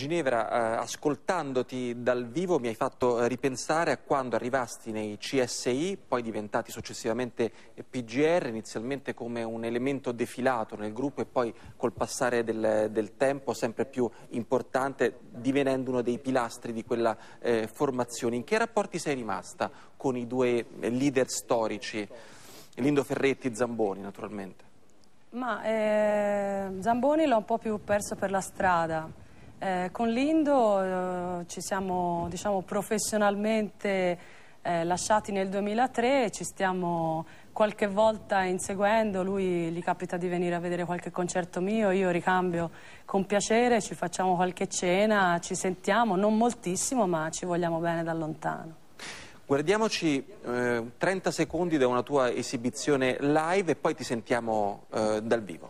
Ginevra, ascoltandoti dal vivo mi hai fatto ripensare a quando arrivasti nei CSI, poi diventati successivamente PGR, inizialmente come un elemento defilato nel gruppo e poi col passare del tempo sempre più importante, divenendo uno dei pilastri di quella formazione. In che rapporti sei rimasta con i due leader storici, Lindo Ferretti e Zamboni naturalmente? Ma Zamboni l'ho un po' più perso per la strada. Con Lindo ci siamo, diciamo, professionalmente lasciati nel 2003, ci stiamo qualche volta inseguendo, lui gli capita di venire a vedere qualche concerto mio, io ricambio con piacere, ci facciamo qualche cena, ci sentiamo, non moltissimo, ma ci vogliamo bene da lontano. Guardiamoci 30 secondi da una tua esibizione live e poi ti sentiamo dal vivo.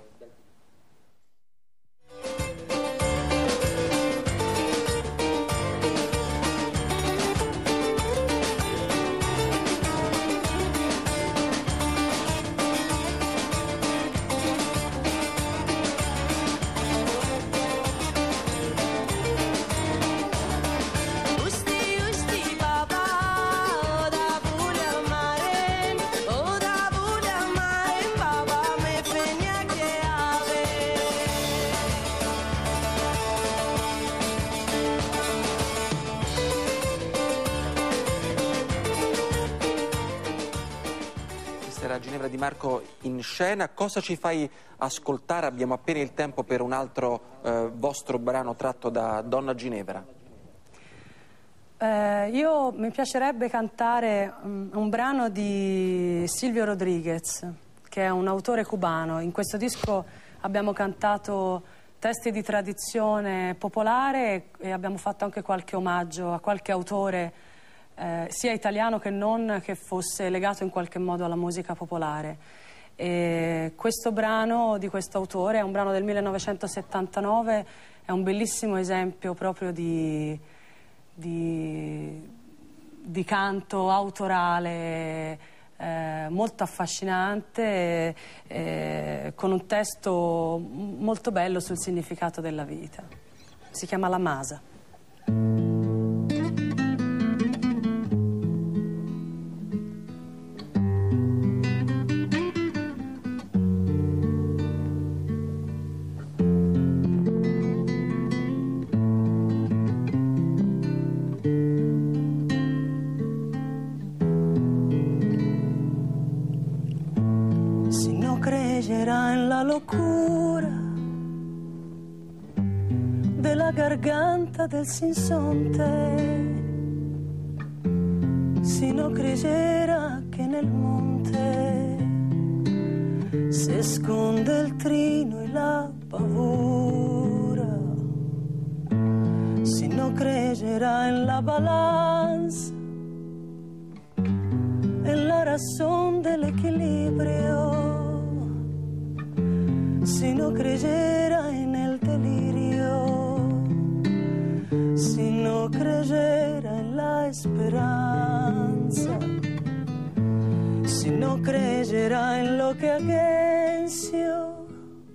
Ginevra Di Marco in scena, cosa ci fai ascoltare? Abbiamo appena il tempo per un altro vostro brano tratto da Donna Ginevra. Mi piacerebbe cantare un brano di Silvio Rodriguez, che è un autore cubano. In questo disco abbiamo cantato testi di tradizione popolare e abbiamo fatto anche qualche omaggio a qualche autore sia italiano che non, che fosse legato in qualche modo alla musica popolare. E questo brano di questo autore è un brano del 1979, è un bellissimo esempio proprio di canto autorale molto affascinante, con un testo molto bello sul significato della vita. Si chiama La Masa. En la locura de la garganta del sinsonte, si no creyera que en el monte se esconde el trino y la pavura, si no creyera en la balanza, en la razón del equilibrio, si no creyera en el delirio, si no creyera en la esperanza, si no creyera en lo que agencio,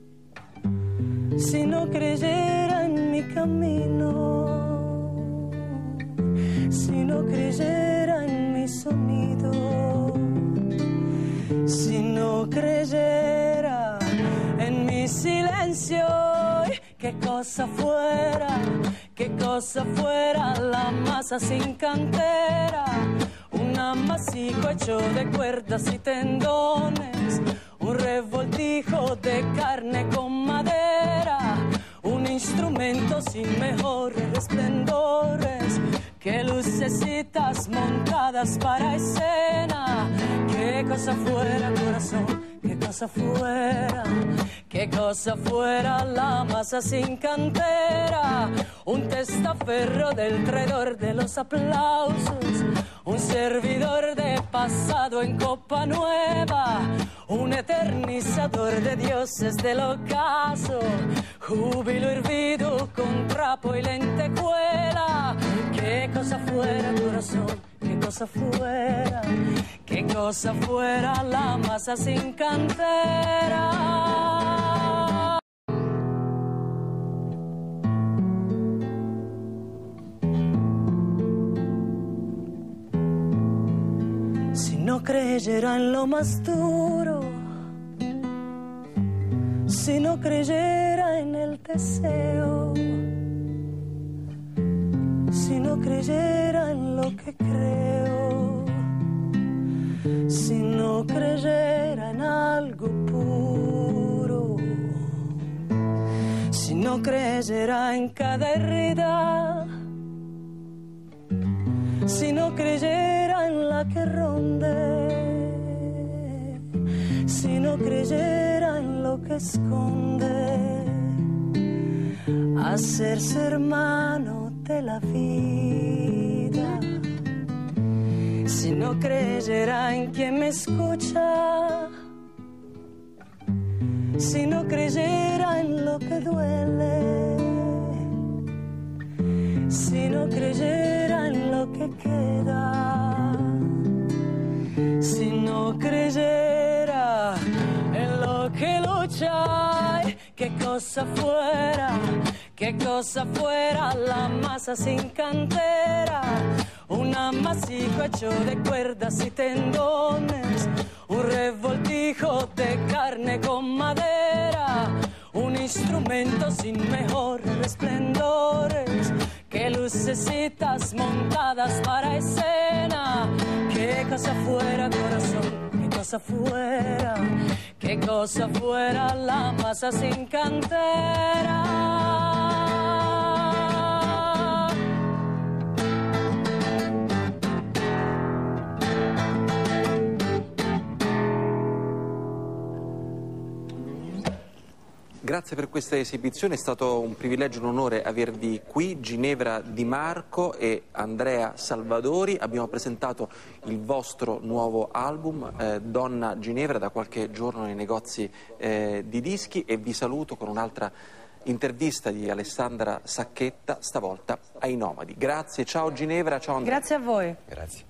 si no creyera en mi camino, si no creyera en mi sonido, si no creyera en mi silencio, qué cosa fuera la masa sin cantera, un amasijo hecho de cuerdas y tendones, un revoltijo de carne con madera, un instrumento sin mejores resplendores que lucecitas montadas para escena. Qué cosa fuera, corazón, qué cosa fuera la masa sin cantera, un testaferro del traidor de los aplausos, un servidor de pasado en copa nueva, un eternizador de dioses del ocaso, júbilo hervido con trapo y lentejuela. Qué cosa fuera, corazón, qué cosa fuera la masa sin cantera. no creyera en lo más duro, si no creyera en el deseo, si no creyera en lo que creo, si no creyera en algo puro, si no creyera en cada herida, si no creyera en la que ronde, si no creyera en lo que esconde, hacerse hermano de la vida, si no creyera en quien me escucha, si no creyera en lo que duele, si no creyera en lo que queda, si no creyera en lo que lucha, ay, qué cosa fuera la masa sin cantera, un amasijo hecho de cuerdas y tendones, un revoltijo de carne con madera, un instrumento sin mejores resplendores que lucecitas montadas para escena. Qué cosa fuera, corazón, qué cosa fuera, qué cosa fuera la masa sin cantera. Grazie per questa esibizione, è stato un privilegio e un onore avervi qui, Ginevra Di Marco e Andrea Salvadori. Abbiamo presentato il vostro nuovo album, Donna Ginevra, da qualche giorno nei negozi di dischi, e vi saluto con un'altra intervista di Alessandra Sacchetta, stavolta ai Nomadi. Grazie, ciao Ginevra, ciao Andrea. Grazie a voi. Grazie.